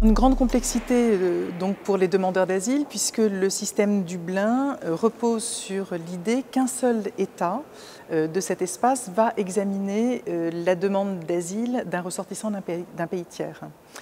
Une grande complexité donc pour les demandeurs d'asile, puisque le système Dublin repose sur l'idée qu'un seul État de cet espace va examiner la demande d'asile d'un ressortissant d'un pays tiers.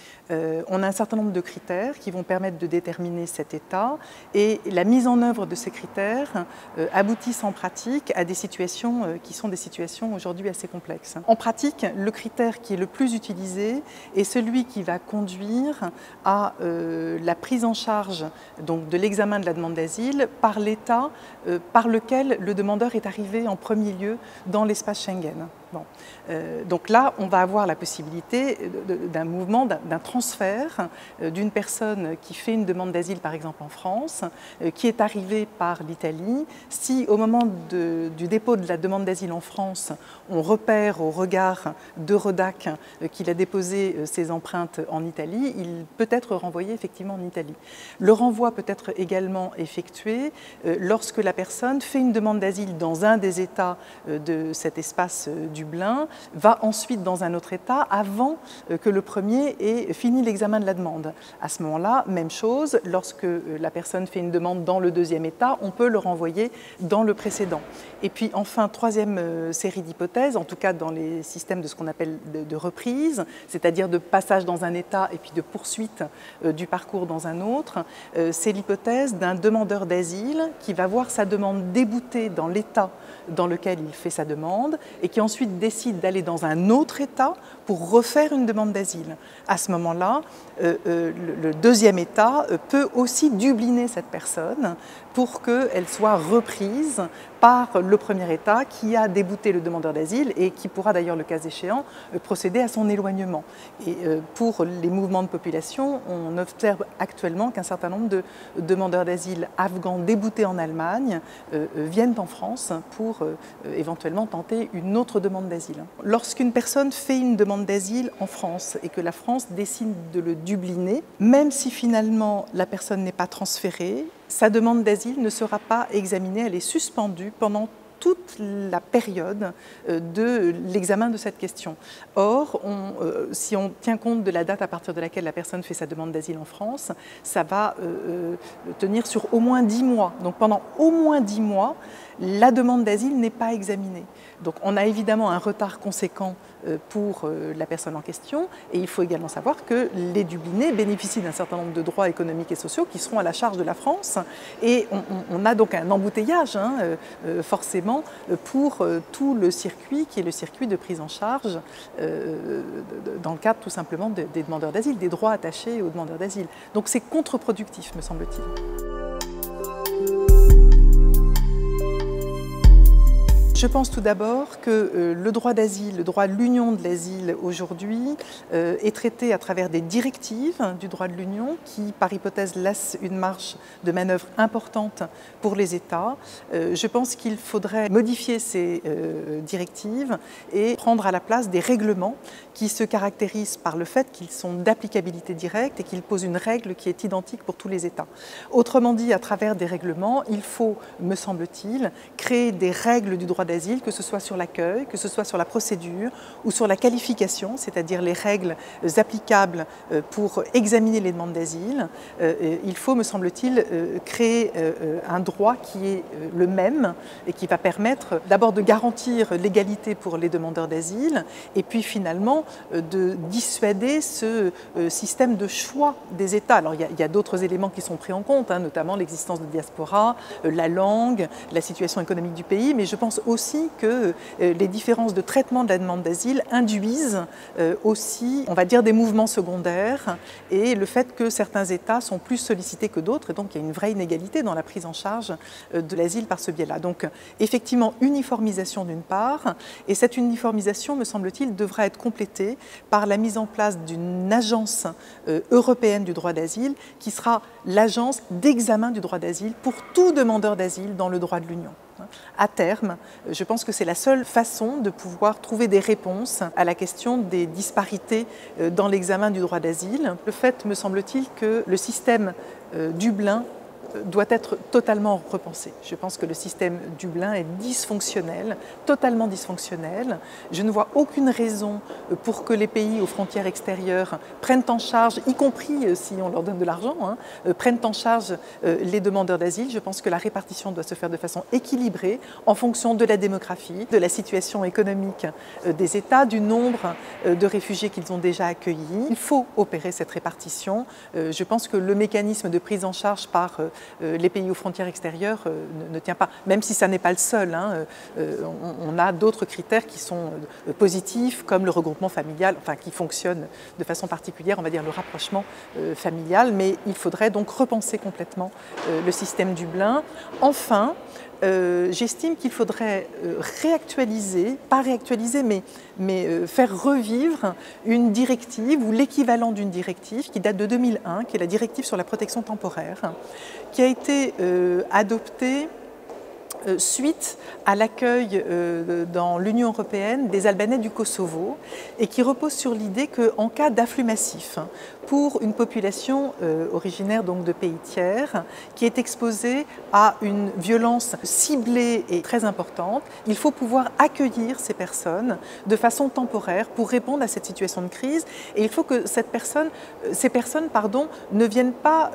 On a un certain nombre de critères qui vont permettre de déterminer cet état et la mise en œuvre de ces critères aboutissent en pratique à des situations qui sont des situations aujourd'hui assez complexes. En pratique, le critère qui est le plus utilisé est celui qui va conduire à la prise en charge donc, de l'examen de la demande d'asile par l'État par lequel le demandeur est arrivé en premier lieu dans l'espace Schengen. Bon. Donc là, on va avoir la possibilité d'un mouvement, d'un transfert d'une personne qui fait une demande d'asile, par exemple en France, qui est arrivée par l'Italie. Si au moment du dépôt de la demande d'asile en France, on repère au regard d'Eurodac qu'il a déposé ses empreintes en Italie, il peut être renvoyé effectivement en Italie. Le renvoi peut être également effectué lorsque la personne fait une demande d'asile dans un des États de cet espace Dublin, va ensuite dans un autre État avant que le premier ait fini l'examen de la demande. À ce moment-là, même chose, lorsque la personne fait une demande dans le deuxième État, on peut le renvoyer dans le précédent. Et puis enfin, troisième série d'hypothèses, en tout cas dans les systèmes de ce qu'on appelle de reprise, c'est-à-dire de passage dans un État et puis de poursuite du parcours dans un autre, c'est l'hypothèse d'un demandeur d'asile qui va voir sa demande déboutée dans l'État dans lequel il fait sa demande et qui ensuite décide d'aller dans un autre État pour refaire une demande d'asile. À ce moment-là, le deuxième État peut aussi dubliner cette personne pour qu'elle soit reprise par le premier État qui a débouté le demandeur d'asile et qui pourra d'ailleurs, le cas échéant, procéder à son éloignement. Et pour les mouvements de population, on observe actuellement qu'un certain nombre de demandeurs d'asile afghans déboutés en Allemagne viennent en France pour éventuellement tenter une autre demande d'asile. Lorsqu'une personne fait une demande d'asile en France et que la France décide de le dubliner, même si finalement la personne n'est pas transférée, sa demande d'asile ne sera pas examinée, elle est suspendue pendant toute la période de l'examen de cette question. Or, si on tient compte de la date à partir de laquelle la personne fait sa demande d'asile en France, ça va tenir sur au moins 10 mois. Donc pendant au moins 10 mois, la demande d'asile n'est pas examinée. Donc on a évidemment un retard conséquent pour la personne en question et il faut également savoir que les Dublinés bénéficient d'un certain nombre de droits économiques et sociaux qui seront à la charge de la France et on a donc un embouteillage forcément pour tout le circuit qui est le circuit de prise en charge dans le cadre tout simplement des demandeurs d'asile, des droits attachés aux demandeurs d'asile. Donc c'est contre-productif me semble-t-il. Je pense tout d'abord que le droit d'asile, le droit de l'Union de l'asile aujourd'hui est traité à travers des directives du droit de l'Union qui, par hypothèse, laissent une marge de manœuvre importante pour les États. Je pense qu'il faudrait modifier ces directives et prendre à la place des règlements qui se caractérisent par le fait qu'ils sont d'applicabilité directe et qu'ils posent une règle qui est identique pour tous les États. Autrement dit, à travers des règlements, il faut, me semble-t-il, créer des règles du droit d'asile, que ce soit sur l'accueil, que ce soit sur la procédure ou sur la qualification, c'est-à-dire les règles applicables pour examiner les demandes d'asile. Il faut, me semble-t-il, créer un droit qui est le même et qui va permettre d'abord de garantir l'égalité pour les demandeurs d'asile et puis finalement de dissuader ce système de choix des États. Alors il y a d'autres éléments qui sont pris en compte, notamment l'existence de diaspora, la langue, la situation économique du pays, mais je pense aussi que les différences de traitement de la demande d'asile induisent aussi, on va dire, des mouvements secondaires et le fait que certains États sont plus sollicités que d'autres et donc il y a une vraie inégalité dans la prise en charge de l'asile par ce biais-là. Donc effectivement, uniformisation d'une part, et cette uniformisation, me semble-t-il, devra être complétée par la mise en place d'une agence européenne du droit d'asile qui sera l'agence d'examen du droit d'asile pour tout demandeur d'asile dans le droit de l'Union. À terme, je pense que c'est la seule façon de pouvoir trouver des réponses à la question des disparités dans l'examen du droit d'asile. Le fait, me semble-t-il, que le système Dublin doit être totalement repensé. Je pense que le système Dublin est dysfonctionnel, totalement dysfonctionnel. Je ne vois aucune raison pour que les pays aux frontières extérieures prennent en charge, y compris si on leur donne de l'argent, prennent en charge les demandeurs d'asile. Je pense que la répartition doit se faire de façon équilibrée en fonction de la démographie, de la situation économique des États, du nombre de réfugiés qu'ils ont déjà accueillis. Il faut opérer cette répartition. Je pense que le mécanisme de prise en charge par les pays aux frontières extérieures ne tient pas, même si ça n'est pas le seul. On a d'autres critères qui sont positifs, comme le regroupement familial, enfin qui fonctionne de façon particulière, on va dire le rapprochement familial, mais il faudrait donc repenser complètement le système Dublin. Enfin, j'estime qu'il faudrait réactualiser, pas réactualiser, mais faire revivre une directive ou l'équivalent d'une directive qui date de 2001, qui est la directive sur la protection temporaire, qui a été adoptée suite à l'accueil dans l'Union européenne des Albanais du Kosovo et qui repose sur l'idée qu'en cas d'afflux massif pour une population originaire donc de pays tiers qui est exposée à une violence ciblée et très importante, il faut pouvoir accueillir ces personnes de façon temporaire pour répondre à cette situation de crise et il faut que ces personnes ne viennent pas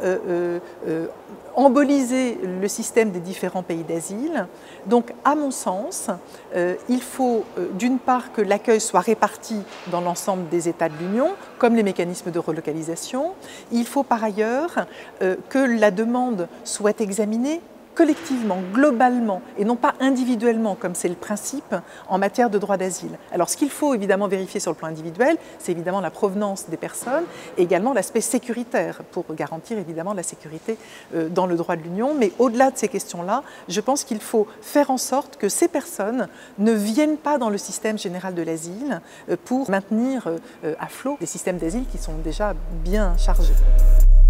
emboliser le système des différents pays d'asile. Donc, à mon sens, il faut d'une part que l'accueil soit réparti dans l'ensemble des États de l'Union, comme les mécanismes de relocalisation. Il faut par ailleurs que la demande soit examinée collectivement, globalement, et non pas individuellement, comme c'est le principe en matière de droit d'asile. Alors, ce qu'il faut évidemment vérifier sur le plan individuel, c'est évidemment la provenance des personnes et également l'aspect sécuritaire pour garantir évidemment la sécurité dans le droit de l'Union. Mais au-delà de ces questions-là, je pense qu'il faut faire en sorte que ces personnes ne viennent pas dans le système général de l'asile pour maintenir à flot des systèmes d'asile qui sont déjà bien chargés.